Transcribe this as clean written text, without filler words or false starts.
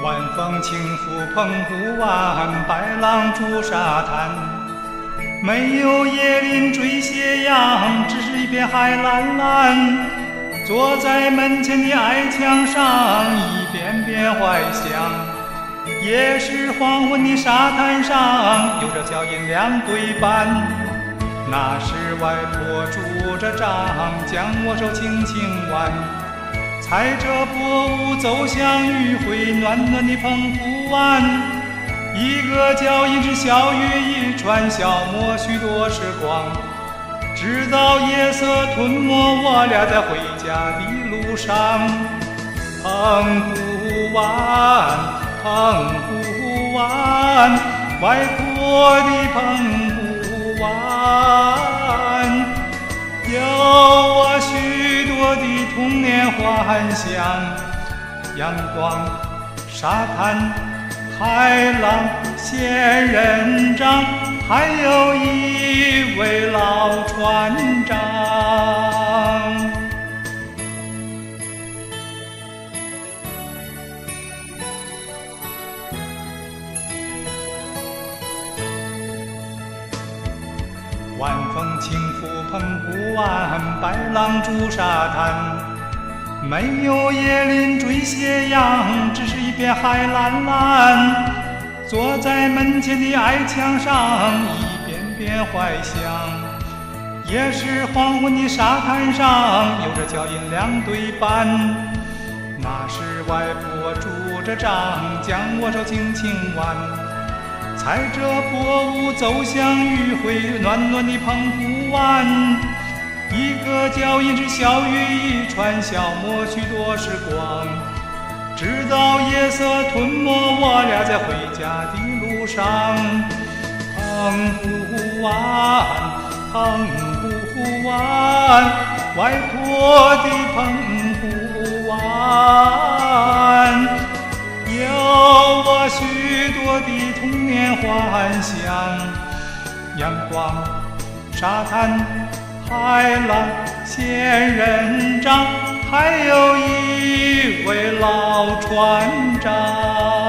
晚风轻拂澎湖湾，白浪逐沙滩。没有椰林缀斜阳，只是一片海蓝蓝。坐在门前的矮墙上，一遍遍怀想。也是黄昏的沙滩上，有着脚印两对半。那时外婆拄着杖，将我手轻轻挽。踩着薄雾走向余晖暖暖的澎湖湾，一个脚印是小雨一串，消磨许多时光，直到夜色吞没我俩在回家的路上。澎湖湾，澎湖湾，外婆的澎湖湾，有我许多的童年幻想。阳光、沙滩、海浪、仙人掌，还有一位老船长。晚风轻拂澎湖湾，白浪逐沙滩。没有椰林缀斜阳，只是一片海蓝蓝。坐在门前的矮墙上，一遍遍怀想。也是黄昏的沙滩上，有着脚印两对半。那时外婆拄着杖，将我手轻轻挽。踩着薄雾走向余晖暖暖的澎湖湾，一个脚印是小雨一串，消磨许多时光，直到夜色吞没我俩在回家的路上。澎湖湾，澎湖湾，外婆的澎湖湾，有我许多的童年幻想。阳光、沙滩、海浪、仙人掌，还有一位老船长。